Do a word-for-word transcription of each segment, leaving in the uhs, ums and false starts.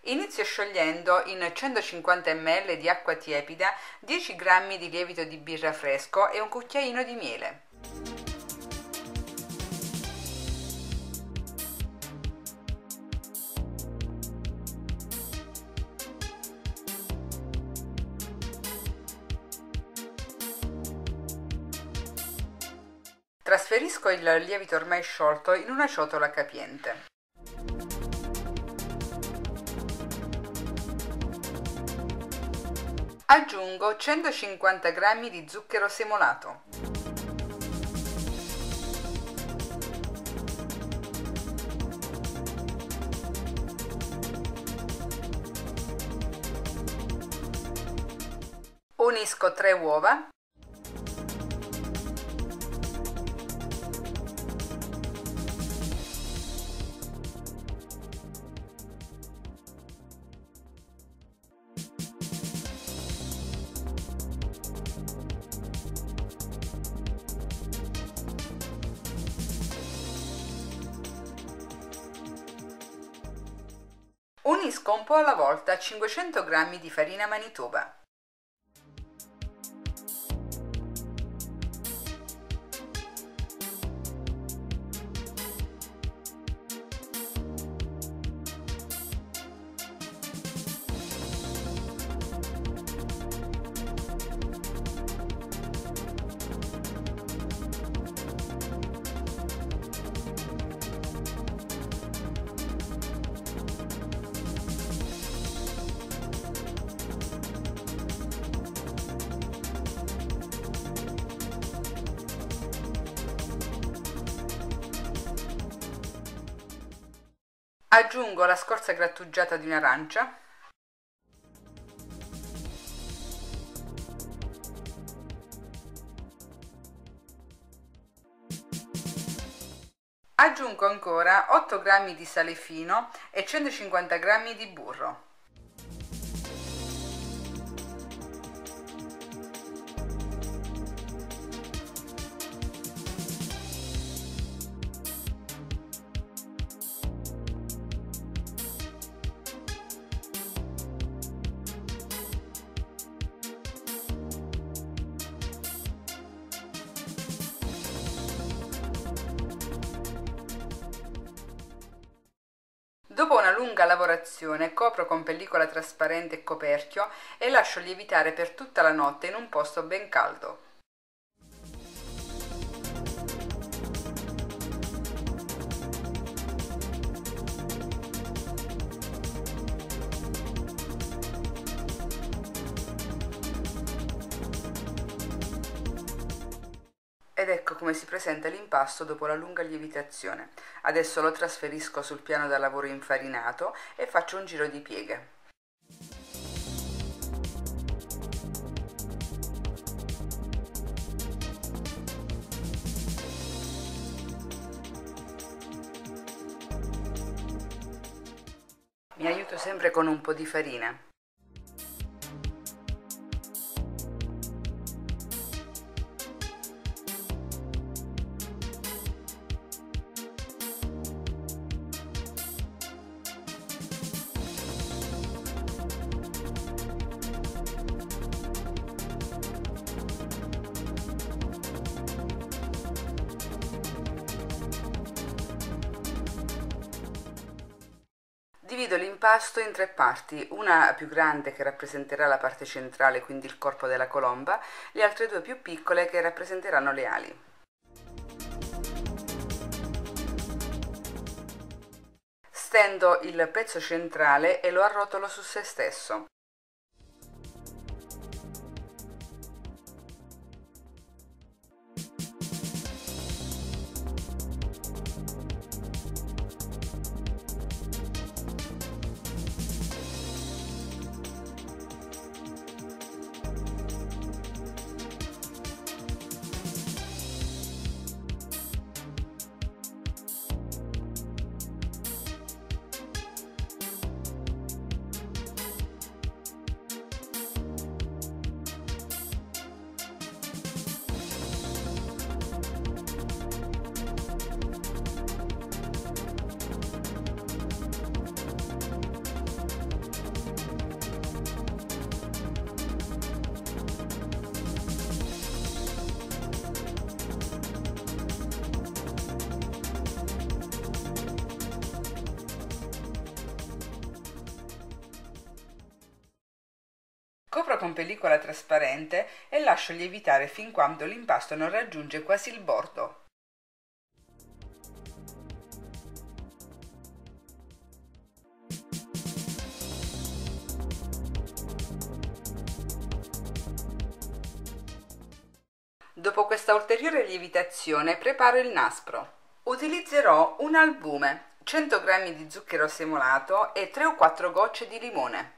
Inizio sciogliendo in centocinquanta millilitri di acqua tiepida dieci grammi di lievito di birra fresco e un cucchiaino di miele. Trasferisco il lievito ormai sciolto in una ciotola capiente. Aggiungo centocinquanta grammi di zucchero semolato. Unisco tre uova. Unisco un po' alla volta cinquecento grammi di farina Manitoba. Aggiungo la scorza grattugiata di un'arancia. Aggiungo ancora otto grammi di sale fino e centocinquanta grammi di burro. Dopo una lunga lavorazione copro con pellicola trasparente e coperchio e lascio lievitare per tutta la notte in un posto ben caldo. Ed ecco come si presenta l'impasto dopo la lunga lievitazione. Adesso lo trasferisco sul piano da lavoro infarinato e faccio un giro di pieghe. Mi aiuto sempre con un po' di farina. Divido l'impasto in tre parti, una più grande che rappresenterà la parte centrale, quindi il corpo della colomba, le altre due più piccole che rappresenteranno le ali. Stendo il pezzo centrale e lo arrotolo su se stesso. Copro con pellicola trasparente e lascio lievitare fin quando l'impasto non raggiunge quasi il bordo. Dopo questa ulteriore lievitazione preparo il nastro. Utilizzerò un albume, cento grammi di zucchero semolato e tre o quattro gocce di limone.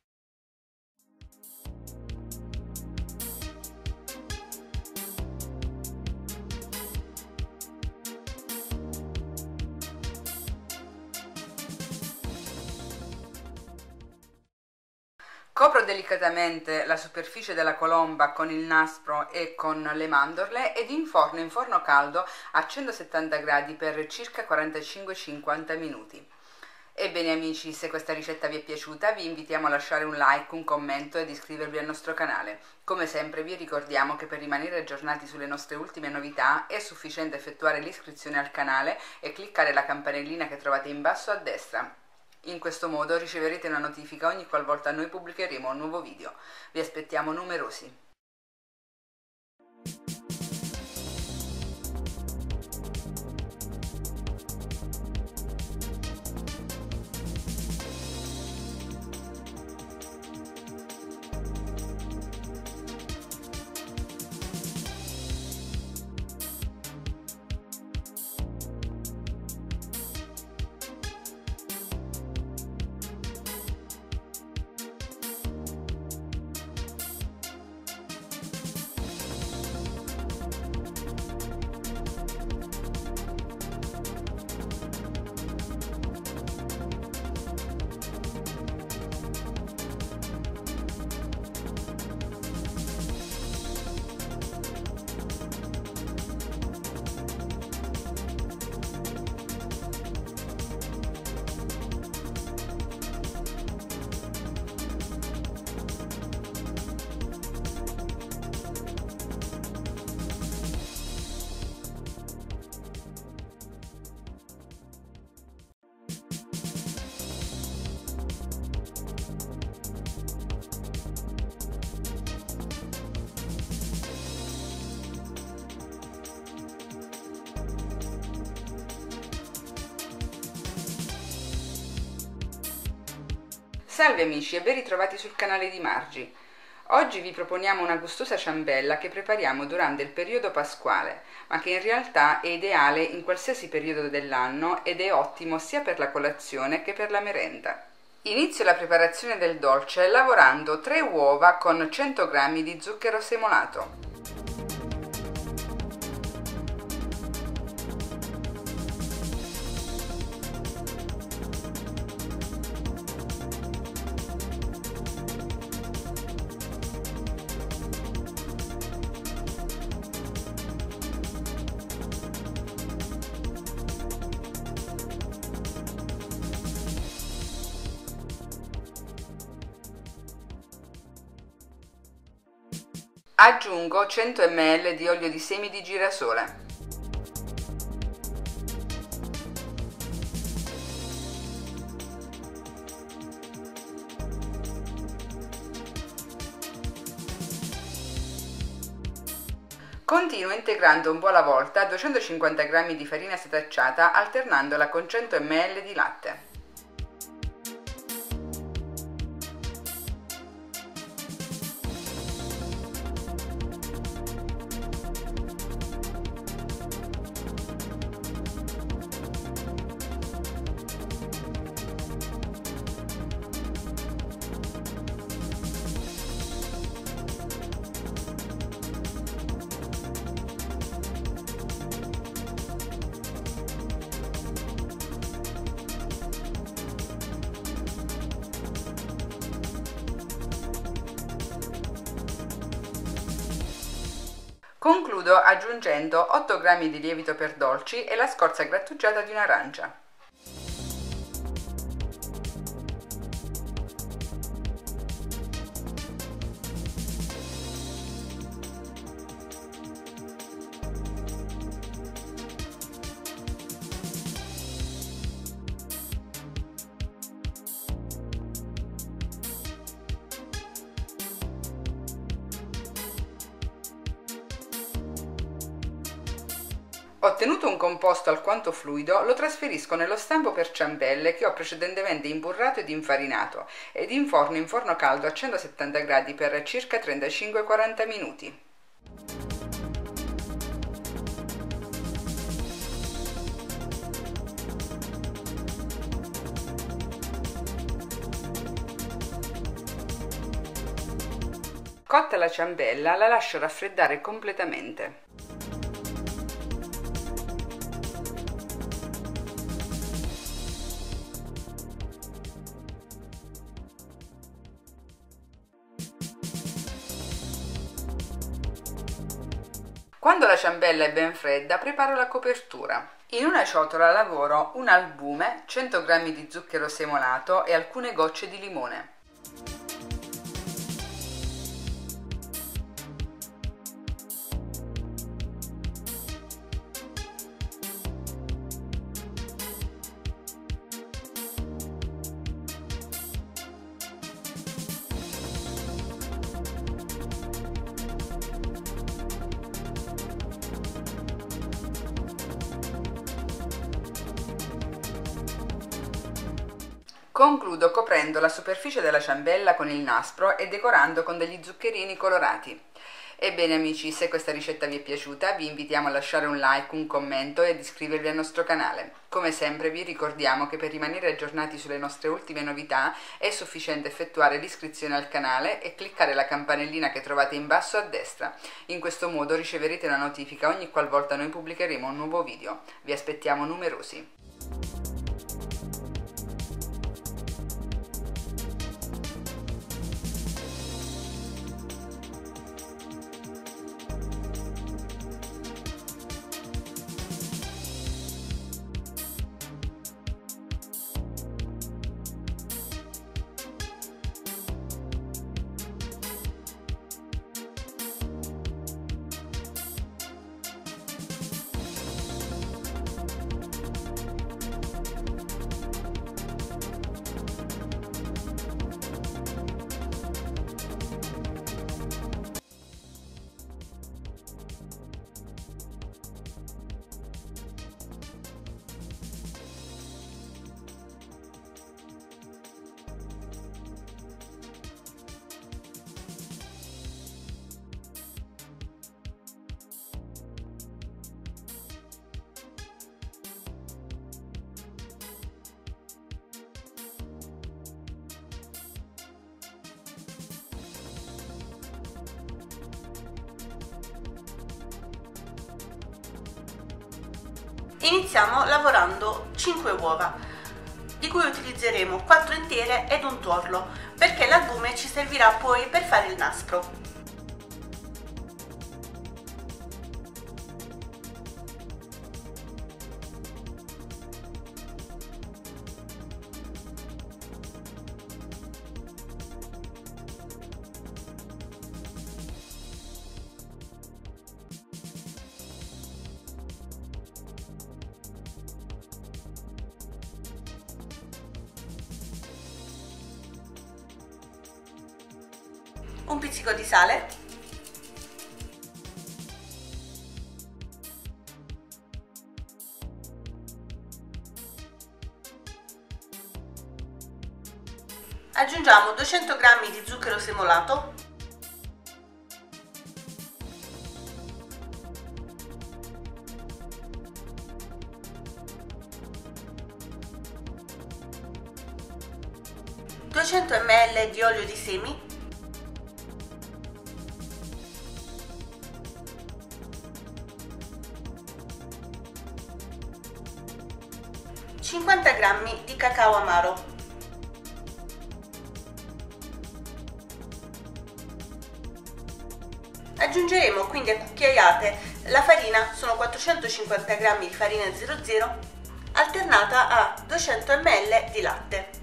Copro delicatamente la superficie della colomba con il nastro e con le mandorle ed inforno in forno caldo a centosettanta gradi per circa quarantacinque cinquanta minuti. Ebbene amici, se questa ricetta vi è piaciuta vi invitiamo a lasciare un like, un commento ed iscrivervi al nostro canale. Come sempre vi ricordiamo che per rimanere aggiornati sulle nostre ultime novità è sufficiente effettuare l'iscrizione al canale e cliccare la campanellina che trovate in basso a destra. In questo modo riceverete una notifica ogni qualvolta noi pubblicheremo un nuovo video. Vi aspettiamo numerosi. Salve amici e ben ritrovati sul canale di Margi. Oggi vi proponiamo una gustosa ciambella che prepariamo durante il periodo pasquale, ma che in realtà è ideale in qualsiasi periodo dell'anno ed è ottimo sia per la colazione che per la merenda. Inizio la preparazione del dolce lavorando tre uova con cento grammi di zucchero semolato. Aggiungo cento millilitri di olio di semi di girasole. Continuo integrando un po' alla volta duecentocinquanta grammi di farina setacciata alternandola con cento millilitri di latte. Concludo aggiungendo otto grammi di lievito per dolci e la scorza grattugiata di un'arancia. Ottenuto un composto alquanto fluido, lo trasferisco nello stampo per ciambelle che ho precedentemente imburrato ed infarinato ed inforno in forno caldo a centosettanta gradi per circa trentacinque quaranta minuti. Cotta la ciambella, la lascio raffreddare completamente. Quando la ciambella è ben fredda, preparo la copertura. In una ciotola lavoro un albume, cento grammi di zucchero semolato e alcune gocce di limone. Concludo coprendo la superficie della ciambella con il nastro e decorando con degli zuccherini colorati. Ebbene amici, se questa ricetta vi è piaciuta vi invitiamo a lasciare un like, un commento e ad iscrivervi al nostro canale. Come sempre vi ricordiamo che per rimanere aggiornati sulle nostre ultime novità è sufficiente effettuare l'iscrizione al canale e cliccare la campanellina che trovate in basso a destra. In questo modo riceverete una notifica ogni qualvolta noi pubblicheremo un nuovo video. Vi aspettiamo numerosi. Iniziamo lavorando cinque uova, di cui utilizzeremo quattro intere ed un tuorlo, perché l'albume ci servirà poi per fare il nastro. Un pizzico di sale, aggiungiamo duecento grammi di zucchero semolato, duecento millilitri di olio di semi, cinquanta grammi di cacao amaro, aggiungeremo quindi a cucchiaiate la farina, sono quattrocentocinquanta grammi di farina zero zero alternata a duecento millilitri di latte.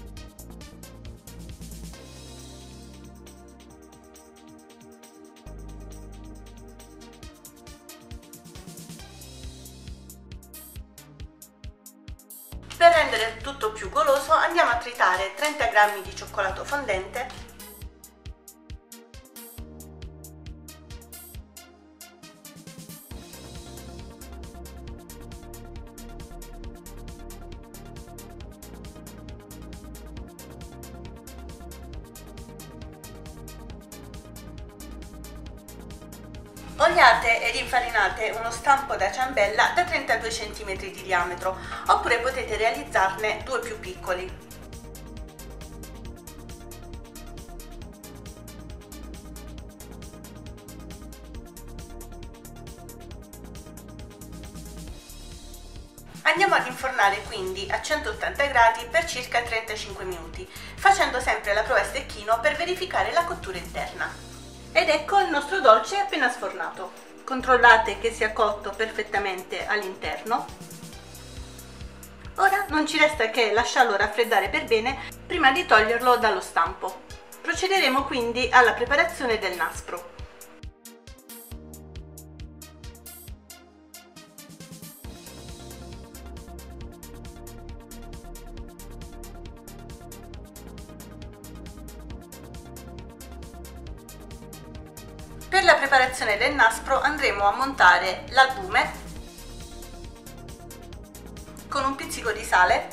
Per rendere tutto più goloso andiamo a tritare trenta grammi di cioccolato fondente, Oliate ed infarinate uno stampo da ciambella da trentadue centimetri di diametro, oppure potete realizzarne due più piccoli. Andiamo ad infornare quindi a centottanta gradi per circa trentacinque minuti, facendo sempre la prova a stecchino per verificare la cottura interna. Ed ecco il nostro dolce appena sfornato. Controllate che sia cotto perfettamente all'interno. Ora non ci resta che lasciarlo raffreddare per bene prima di toglierlo dallo stampo. Procederemo quindi alla preparazione del nastro. Per la preparazione del nastro andremo a montare l'albume con un pizzico di sale,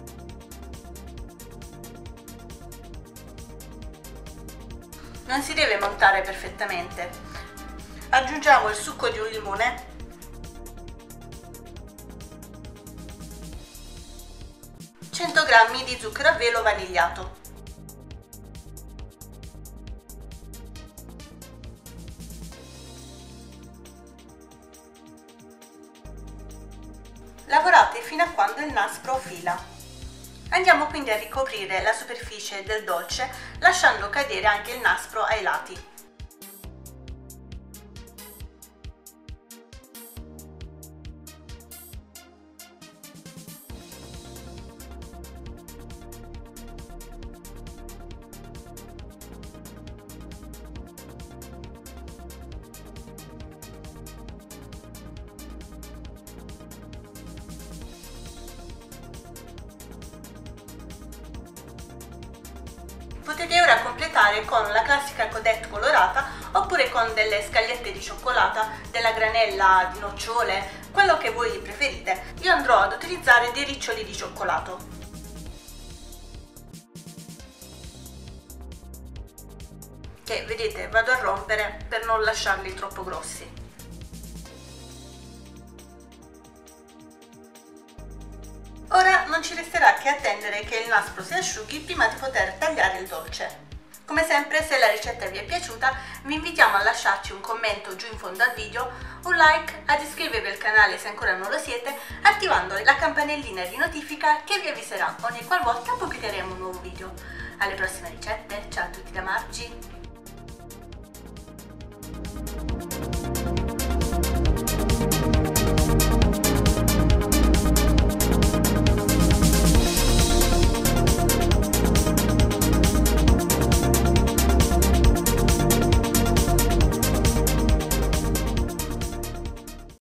non si deve montare perfettamente. Aggiungiamo il succo di un limone, cento grammi di zucchero a velo vanigliato, lavorate fino a quando il nastro fila. Andiamo quindi a ricoprire la superficie del dolce lasciando cadere anche il nastro ai lati. Potete ora completare con la classica codette colorata oppure con delle scagliette di cioccolata, della granella di nocciole, quello che voi preferite. Io andrò ad utilizzare dei riccioli di cioccolato. Che vedete vado a rompere per non lasciarli troppo grossi. Ora non ci resterà che attendere che il nastro si asciughi prima di poter tagliare il dolce. Come sempre, se la ricetta vi è piaciuta, vi invitiamo a lasciarci un commento giù in fondo al video, un like, ad iscrivervi al canale se ancora non lo siete, attivando la campanellina di notifica che vi avviserà ogni qualvolta pubblicheremo un nuovo video. Alle prossime ricette, ciao a tutti da Margi!